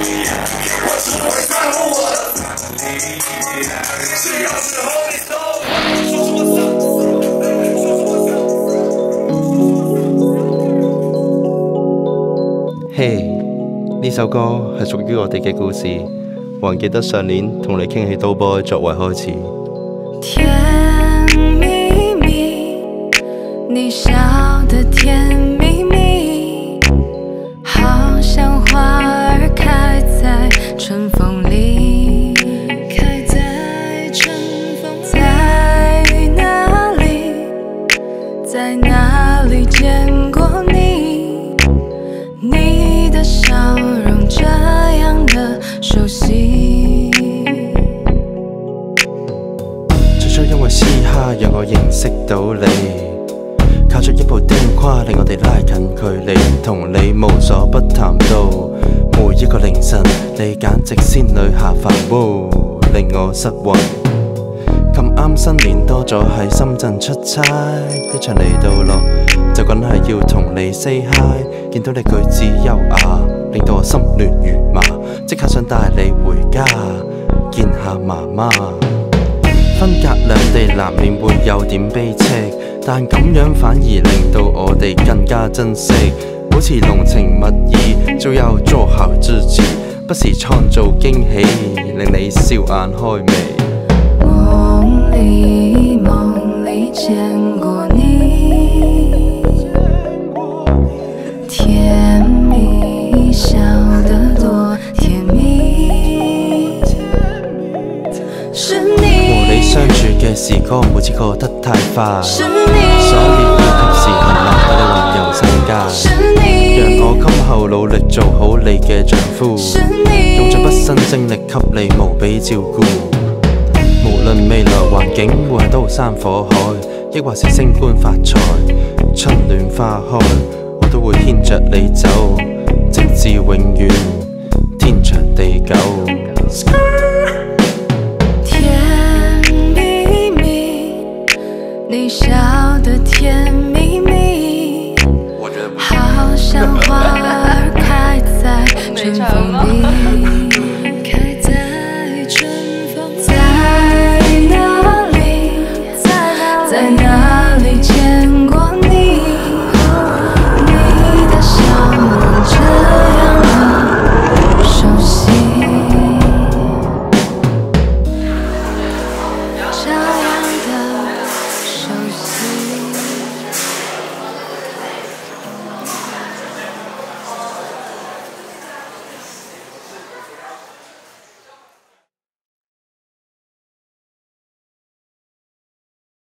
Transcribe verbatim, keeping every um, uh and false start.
我只会在乎我的 family， 是有时候你懂。 嘿，呢首歌係屬於我哋嘅故事，還記得上年同你傾起刀波作為開始。 甜蜜蜜，你笑得甜蜜蜜，好像花兒開在春風裡，開在春風裡。在哪裡，在哪裡見過你？你的笑容這樣的熟悉。 最初因為嘻哈讓我認識到你，靠着一部釘框令我哋拉近距離，同你無所不談到每一個凌晨，你簡直仙女下凡，喎令我失魂。咁啱新年多咗喺深圳出差，一場嚟到落就梗係要同你 say hi， 見到你舉止優雅，令到我心亂如麻，即刻想帶你回家見下媽媽。分隔兩地難免會有點悲戚，但咁樣反而令到我哋更加珍惜，保持濃情蜜意，就要做好自己，不時創造驚喜，令你笑眼開眉。 夢裡夢裡見過你，甜蜜笑得多甜蜜，是你。 和你相處嘅時光每次過得太快， 是你， 所以要及時行樂，帶你環遊世界。 是你， 讓我今後努力做好你嘅丈夫， 是你， 用盡畢生精力給你無比照顧。無論未來環境會係刀山火海，抑或是升官發財，春暖花開，我都會牽着你走，直至永遠天長地久。 你笑得甜蜜蜜，好像花兒開在春風裡。